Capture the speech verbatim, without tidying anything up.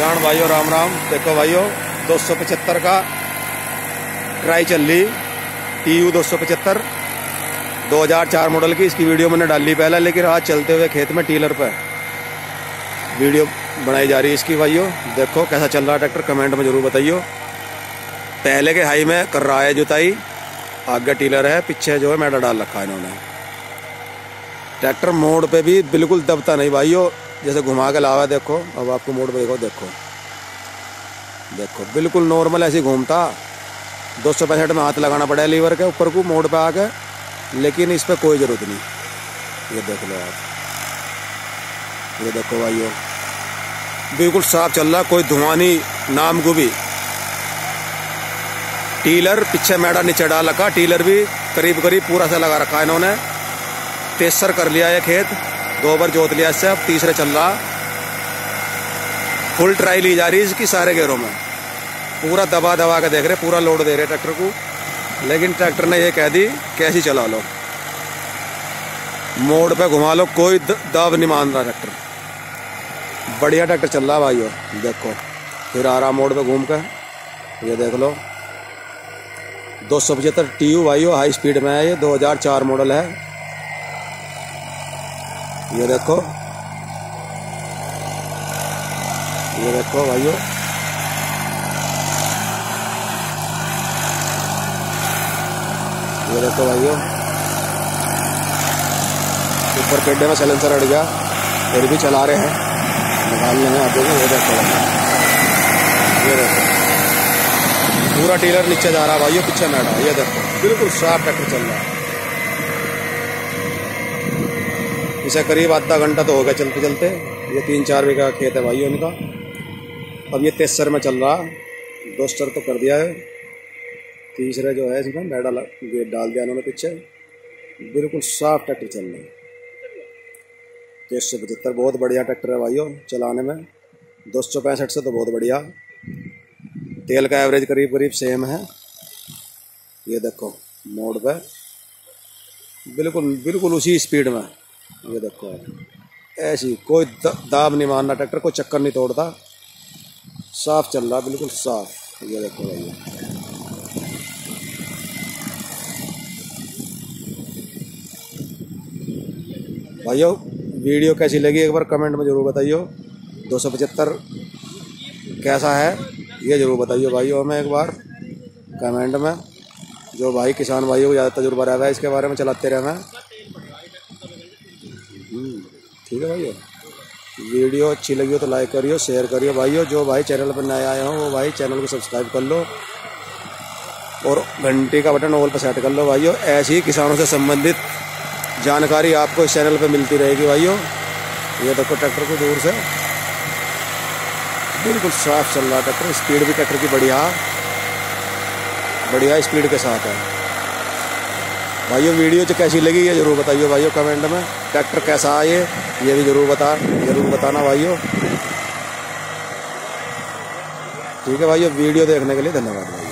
किसान भाइयों राम राम। देखो भाइयों दो सौ पचहत्तर का ट्राई चल रही टी यू दो सौ पचहत्तर दो हज़ार चार मॉडल की। इसकी वीडियो मैंने डाली पहले, लेकिन आज चलते हुए खेत में टीलर पर वीडियो बनाई जा रही है इसकी। भाइयों देखो कैसा चल रहा है ट्रैक्टर, कमेंट में जरूर बताइए। पहले के हाई में कर रहा है जुताई, आगे टीलर है, पीछे जो है मैडा डाल रखा है इन्होंने। ट्रैक्टर मोड़ पे भी बिल्कुल दबता नहीं भाइयों, जैसे घुमा के लावा। देखो अब आपको मोड़ पे देखो देखो देखो बिल्कुल नॉर्मल ऐसे घूमता। दो सौ पैंसठ में हाथ लगाना पड़ा लीवर के ऊपर को मोड़ पे आके, लेकिन इस पर कोई ज़रूरत नहीं। ये देख लो आप, ये देखो भाइयों बिल्कुल साफ चल रहा, कोई धुआं नहीं नाम को भी। टीलर पीछे मैडा नीचे डाल रखा, टीलर भी करीब करीब पूरा सा लगा रखा है इन्होंने। तेसर कर लिया है खेत, दो बार जोत लिया इससे, अब तीसरे चल रहा। फुल ट्राई ली जा रही है इसकी सारे गेरों में, पूरा दबा दबा के देख रहे, पूरा लोड दे रहे ट्रैक्टर को। लेकिन ट्रैक्टर ने ये कह दी कैसी चला लो, मोड़ पे घुमा लो, कोई दाब नहीं मान रहा ट्रैक्टर। बढ़िया ट्रैक्टर चल रहा भाइयों। देखो फिर आ रहा मोड़ पे घूम कर, ये देख लो दो सौ पचहत्तर टी यू भाइयों, हाई स्पीड में है ये, दो हज़ार चार मॉडल है। ये देखो ये देखो भाइयों, ये देखो भाइयों ऊपर पेड्डे में साइलेंसर अड़ गया, फिर भी चला रहे हैं, निकालने में आते हैं। ये देखो ये देखो पूरा टीलर नीचे जा रहा है भाइयों, पीछे मैडा। ये देखो बिल्कुल साफ ट्रैक्टर चल रहा है। इसे करीब आधा घंटा तो हो गया चलते चलते। ये तीन चार बीघा खेत है भाइयों इनका। अब ये तेसर में चल रहा, दो स्तर तो कर दिया है, तीसरे जो है इसमें मैडा गेट डाल दिया इन्होंने पीछे। बिल्कुल साफ ट्रैक्टर चल रहा है। दो सौ पचहत्तर बहुत बढ़िया ट्रैक्टर है भाइयों चलाने में। दो सौ पैंसठ से तो बहुत बढ़िया। तेल का एवरेज करीब करीब सेम है। ये देखो मोड़ पे बिल्कुल बिल्कुल उसी स्पीड में। ये देखो ऐसी कोई दाब नहीं मारना ट्रैक्टर, कोई चक्कर नहीं तोड़ता, साफ चल रहा बिल्कुल साफ। ये देखो भाइयों भाइयों वीडियो कैसी लगी एक बार कमेंट में जरूर बताइए। दो सौ पचहत्तर कैसा है ये जरूर बताइए भाइयों हमें एक बार कमेंट में। जो भाई किसान भाइयों को ज़्यादा तजुर्बा रहता है इसके बारे में चलाते रहना। ठीक है भाइयों, वीडियो अच्छी लगी हो तो लाइक करियो, शेयर करियो भाइयों। जो भाई चैनल पर नए आए हो वो भाई चैनल को सब्सक्राइब कर लो और घंटी का बटन ऑल पर सेट कर लो भाइयों। ऐसी ही किसानों से संबंधित जानकारी आपको इस चैनल पे मिलती रहेगी भाइयों। ये देखो ट्रैक्टर को दूर से बिल्कुल साफ चल रहा ट्रैक्टर, स्पीड भी ट्रैक्टर की बढ़िया बढ़िया स्पीड के साथ है भाइयों। वीडियो जो कैसी लगी ये जरूर बताइए भाइयों कमेंट में। ट्रैक्टर कैसा है ये ये भी जरूर बता जरूर बताना भाइयों। ठीक है भाइयों, वीडियो देखने के लिए धन्यवाद भाई।